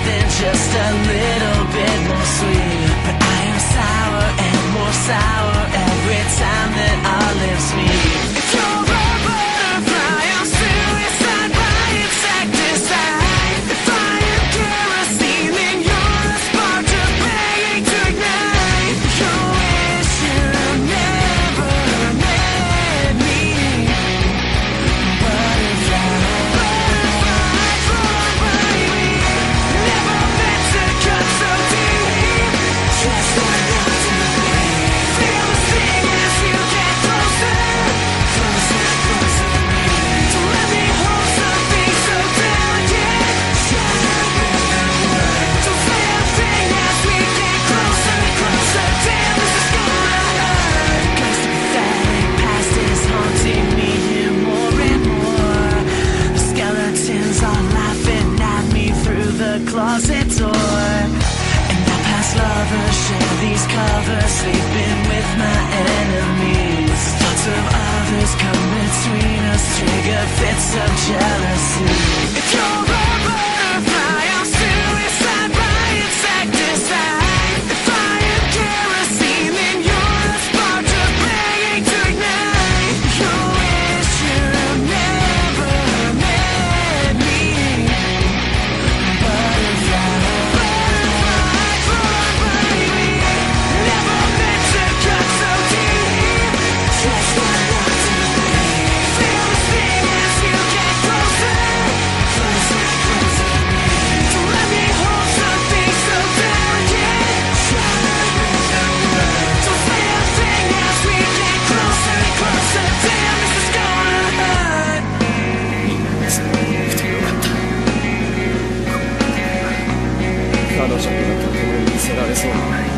something just a little bit more sweet. But I am sour and more sour every time that our lips meet. If you're a butterfly, I'm suicide by insecticide. If I am kerosene, then you're a spark just begging to ignite. You wish you never met me. Butterfly, butterfly, butterfly, never meant to cut so deep. Just like not to be. Feel the sting as you get closer, closer, closer to me. So let me hold something so delicate. Shine in the light. So say a thing as we get closer, closer. Damn, this is gonna hurt. Ghost of pathetic past is haunting me here more and more. The skeletons are laughing at me through the closet door. And our past lovers share these covers, sleeping with my enemies. Thoughts of others come between us, trigger fits of jealousy. If you're a butterfly, I'm suicide by insecticide. If I am kerosene, then you're a spark just begging to ignite. You wish you never met me. Butterfly, butterfly, butterfly, never meant to cut so deep. Just like not to be. Feel the sting as you get closer, closer, closer to me. So let me hold something so delicate. Shine in the light. So say a thing as we get closer, closer. Damn, this is gonna hurt. 彼女にはとても見せられそうにない。